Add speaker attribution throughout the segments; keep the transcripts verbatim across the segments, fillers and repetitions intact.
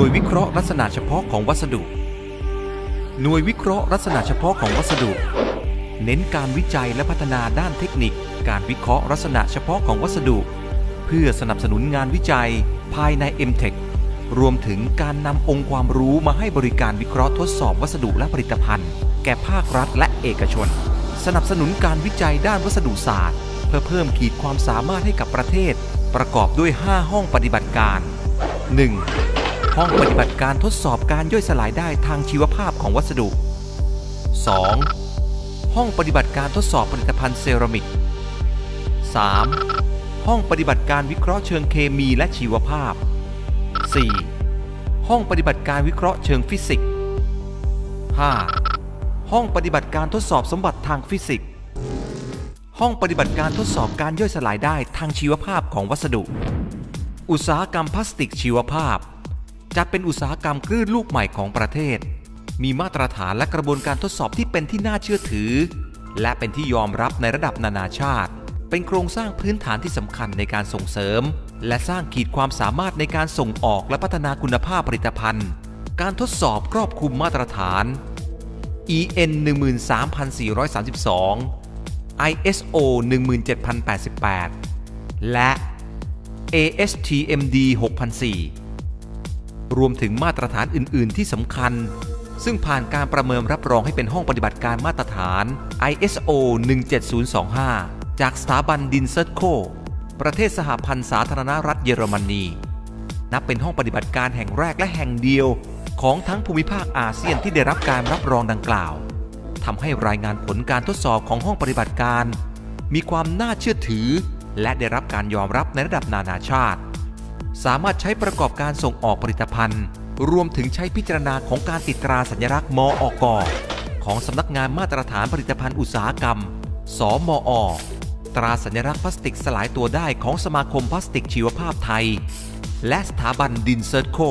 Speaker 1: วยวิเคราะห์ลักษณะเฉพาะของวัสดุหน่วยวิเคราะห์ลักษณะเฉพาะของวัสดุเน้นการวิจัยและพัฒนาด้านเทคนิคการวิเคราะห์ลักษณะเฉพาะของวัสดุเพื่อสนับสนุนงานวิจัยภายใน เอ็ม เทค รวมถึงการนำองค์ความรู้มาให้บริการวิเคราะห์ทดสอบวัสดุและผลิตภัณฑ์แก่ภาครัฐและเอกชนสนับสนุนการวิจัยด้านวัสดุศาสตร์เพื่อเพิ่มขีดความสามารถให้กับประเทศประกอบด้วยห้าห้องปฏิบัติการ หนึ่ง. ห้องปฏิบัติการทดสอบการย่อยสลายได้ทางชีวภาพของวัสดุ สอง. ห้องปฏิบัติการทดสอบผลิตภัณฑ์เซรามิก สาม. ห้องปฏิบัติการวิเคราะห์เชิงเคมีและชีวภาพ สี่. ห้องปฏิบัติการวิเคราะห์เชิงฟิสิกส์ ห้า. ห้องปฏิบัติการทดสอบสมบัติทางฟิสิกส์ห้องปฏิบัติการทดสอบการย่อยสลายได้ทางชีวภาพของวัสดุอุตสาหกรรมพลาสติกชีวภาพจัดเป็นอุตสาหกรรมคลื่นลูกใหม่ของประเทศมีมาตรฐานและกระบวนการทดสอบที่เป็นที่น่าเชื่อถือและเป็นที่ยอมรับในระดับนานาชาติเป็นโครงสร้างพื้นฐานที่สำคัญในการส่งเสริมและสร้างขีดความสามารถในการส่งออกและพัฒนาคุณภาพผลิตภัณฑ์การทดสอบครอบคลุมมาตรฐาน อี เอ็น หนึ่งหมื่นสามพันสี่ร้อยสามสิบสอง ไอ เอส โอ หนึ่งหมื่นเจ็ดพันแปดสิบแปด และ เอ เอส ที เอ็ม ดี หกพันสี่ รวมถึงมาตรฐานอื่น ๆ ที่สำคัญซึ่งผ่านการประเมินรับรองให้เป็นห้องปฏิบัติการมาตรฐาน ไอ เอส โอ หนึ่งเจ็ดศูนย์สองห้า จากสถาบันดินเซิร์ตโคประเทศสหพันธ์สาธารณรัฐเยอรมนีนับเป็นห้องปฏิบัติการแห่งแรกและแห่งเดียวของทั้งภูมิภาคอาเซียนที่ได้รับการรับรองดังกล่าวทำให้รายงานผลการทดสอบของห้องปฏิบัติการมีความน่าเชื่อถือและได้รับการยอมรับในระดับนานาชาติสามารถใช้ประกอบการส่งออกผลิตภัณฑ์รวมถึงใช้พิจารณาของการติดตราสัญลักษณ์มอก.ของสำนักงานมาตรฐานผลิตภัณฑ์อุตสาหกรรมสมอ.ตราสัญลักษณ์พลาสติกสลายตัวได้ของสมาคมพลาสติกชีวภาพไทยและสถาบันดินเซิร์ตโค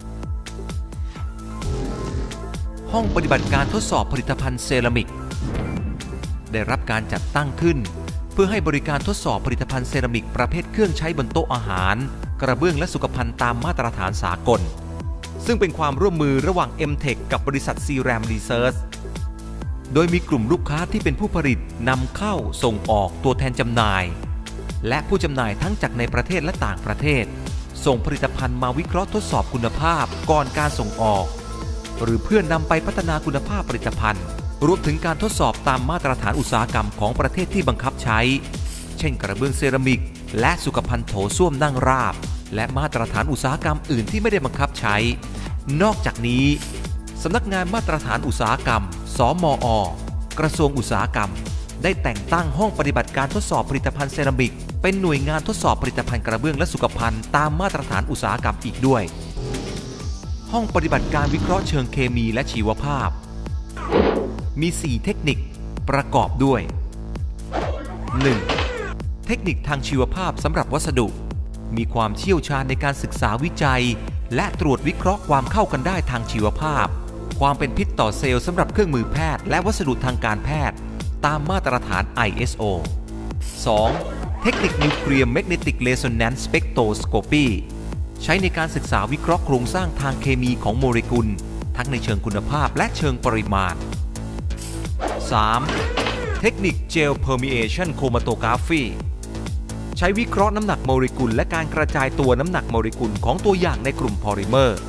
Speaker 1: ห้องปฏิบัติการทดสอบผลิตภัณฑ์เซรามิกได้รับการจัดตั้งขึ้นเพื่อให้บริการทดสอบผลิตภัณฑ์เซรามิกประเภทเครื่องใช้บนโต๊ะอาหารกระเบื้องและสุขภัณฑ์ตามมาตรฐานสากลซึ่งเป็นความร่วมมือระหว่าง เอ็ม เทค กับบริษัท ซี แรม Research โดยมีกลุ่มลูกค้าที่เป็นผู้ผลิตนำเข้าส่งออกตัวแทนจำหน่ายและผู้จำหน่ายทั้งจากในประเทศและต่างประเทศส่งผลิตภัณฑ์มาวิเคราะห์ทดสอบคุณภาพก่อนการส่งออกหรือเพื่อนนำไปพัฒนาคุณภาพผลิตภัณฑ์รวมถึงการทดสอบตามมาตรฐานอุตสาหกรรมของประเทศที่บังคับใช้เช่นกระเบื้องเซรามิกและสุขภัณฑ์โถส้วมนั่งราบและมาตรฐานอุตสาหกรรมอื่นที่ไม่ได้บังคับใช้นอกจากนี้สำนักงานมาตรฐานอุตสาหกรรมสมอ.กระทรวงอุตสาหกรรมได้แต่งตั้งห้องปฏิบัติการทดสอบผลิตภัณฑ์เซรามิกเป็นหน่วยงานทดสอบผลิตภัณฑ์กระเบื้องและสุขภัณฑ์ตามมาตรฐานอุตสาหกรรมอีกด้วยห้องปฏิบัติการวิเคราะห์เชิงเคมีและชีวภาพมี สี่ เทคนิคประกอบด้วย หนึ่ง. เทคนิคทางชีวภาพสำหรับวัสดุมีความเชี่ยวชาญในการศึกษาวิจัยและตรวจวิเคราะห์ความเข้ากันได้ทางชีวภาพความเป็นพิษต่อเซลล์สำหรับเครื่องมือแพทย์และวัสดุทางการแพทย์ตามมาตรฐาน ไอ เอส โอ สอง. เทคนิคนิวเคลียร์แมกเนติกเรโซแนนซ์สเปกโทสโคปีใช้ในการศึกษาวิเคราะห์โครงสร้างทางเคมีของโมเลกุลทั้งในเชิงคุณภาพและเชิงปริมาณ สาม. เทคนิค Gel Permeation Chromatography ใช้วิเคราะห์น้ำหนักโมเลกุลและการกระจายตัวน้ำหนักโมเลกุลของตัวอย่างในกลุ่มพอลิเมอร์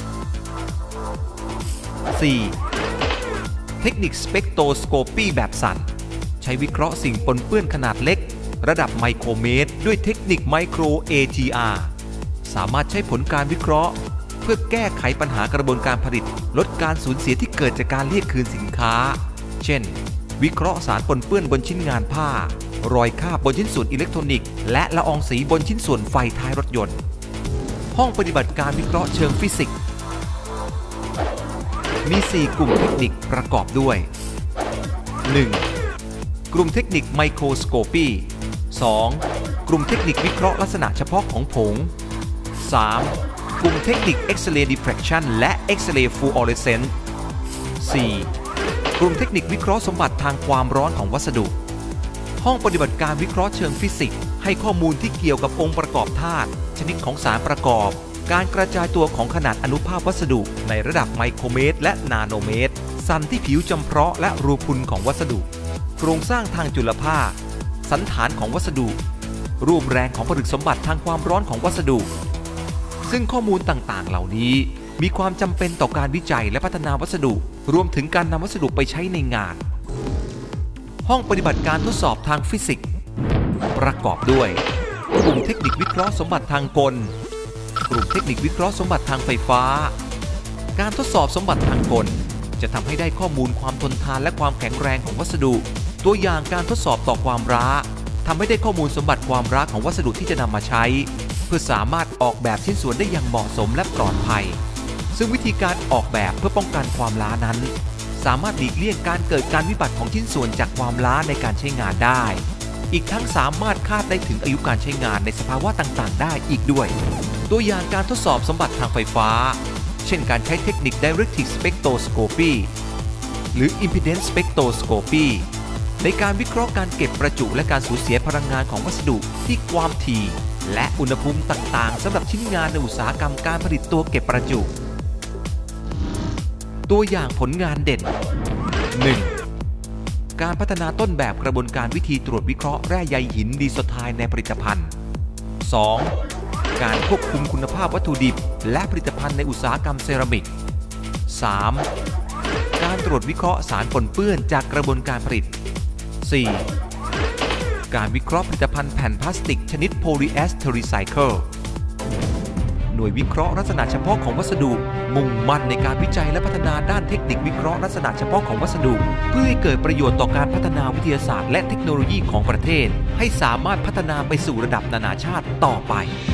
Speaker 1: สี่. เทคนิค Spectroscopy แบบสั่นใช้วิเคราะห์สิ่งปนเปื้อนขนาดเล็กระดับไมโครเมตรด้วยเทคนิค Micro เอ ที อาร์ สามารถใช้ผลการวิเคราะห์เพื่อแก้ไขปัญหากระบวนการผลิตลดการสูญเสียที่เกิดจากการเรียกคืนสินค้าเช่นวิเคราะห์สารปนเปื้อนบนชิ้นงานผ้ารอยคราบบนชิ้นส่วนอิเล็กทรอนิกส์และละอองสีบนชิ้นส่วนไฟท้ายรถยนต์ห้องปฏิบัติการวิเคราะห์เชิงฟิสิกส์มี สี่ กลุ่มเทคนิคประกอบด้วย หนึ่ง. กลุ่มเทคนิคไมโครสโคปี สอง. กลุ่มเทคนิควิเคราะห์ลักษณะเฉพาะของผง สาม. กลุ่มเทคนิค X-ray diffraction และ X-ray fluorescence สี่. กลุ่มเทคนิควิเคราะห์สมบัติทางความร้อนของวัสดุห้องปฏิบัติการวิเคราะห์เชิงฟิสิกส์ให้ข้อมูลที่เกี่ยวกับองค์ประกอบธาตุชนิดของสารประกอบการกระจายตัวของขนาดอนุภาควัสดุในระดับไมโครเมตรและนาโนเมตรสั่นที่ผิวจำเพาะและรูพุนของวัสดุโครงสร้างทางจุลภาคสันฐานของวัสดุรูปแรงของผลึกสมบัติทางความร้อนของวัสดุซึ่งข้อมูลต่างๆเหล่านี้มีความจำเป็นต่อการวิจัยและพัฒนาวัสดุรวมถึงการนำวัสดุไปใช้ในงานห้องปฏิบัติการทดสอบทางฟิสิกส์ประกอบด้วยกลุ่มเทคนิควิเคราะห์สมบัติทางกลกลุ่มเทคนิควิเคราะห์สมบัติทางไฟฟ้าการทดสอบสมบัติทางกลจะทำให้ได้ข้อมูลความทนทานและความแข็งแรงของวัสดุตัวอย่างการทดสอบต่อความร้าทำให้ได้ข้อมูลสมบัติความร้าของวัสดุที่จะนำมาใช้เพื่อสามารถออกแบบชิ้นส่วนได้อย่างเหมาะสมและปลอดภัยซึ่งวิธีการออกแบบเพื่อป้องกันความล้านั้นสามารถหลีกเลี่ยงการเกิดการวิบัติของชิ้นส่วนจากความล้าในการใช้งานได้อีกทั้งสามารถคาดได้ถึงอายุการใช้งานในสภาวะต่างๆได้อีกด้วยตัวอย่างการทดสอบสมบัติทางไฟฟ้าเช่นการใช้เทคนิค Directive Spectroscopy หรือ Impedance Spectroscopy ในการวิเคราะห์การเก็บประจุและการสูญเสียพลังงานของวัสดุที่ความถี่และอุณหภูมิต่างๆสำหรับชิ้นงานในอุตสาหกรรมการผลิตตัวเก็บประจุตัวอย่างผลงานเด่น หนึ่ง. การพัฒนาต้นแบบกระบวนการวิธีตรวจวิเคราะห์แร่ใยหินดีโซไทน์ในผลิตภัณฑ์ สอง. การควบคุมคุณภาพวัตถุดิบและผลิตภัณฑ์ในอุตสาหกรรมเซรามิก สาม. การตรวจวิเคราะห์สารปนเปื้อนจากกระบวนการผลิต สี่. การวิเคราะห์ผลิตภัณฑ์แผ่นพลาสติกชนิดโพลีเอสเทอรีไซเคิลหน่วยวิเคราะห์ลักษณะเฉพาะของวัสดุมุ่งมั่นในการวิจัยและพัฒนาด้านเทคนิควิเคราะห์ลักษณะเฉพาะของวัสดุเพื่อให้เกิดประโยชน์ต่อการพัฒนาวิทยาศาสตร์และเทคโนโลยีของประเทศให้สามารถพัฒนาไปสู่ระดับนานาชาติต่อไป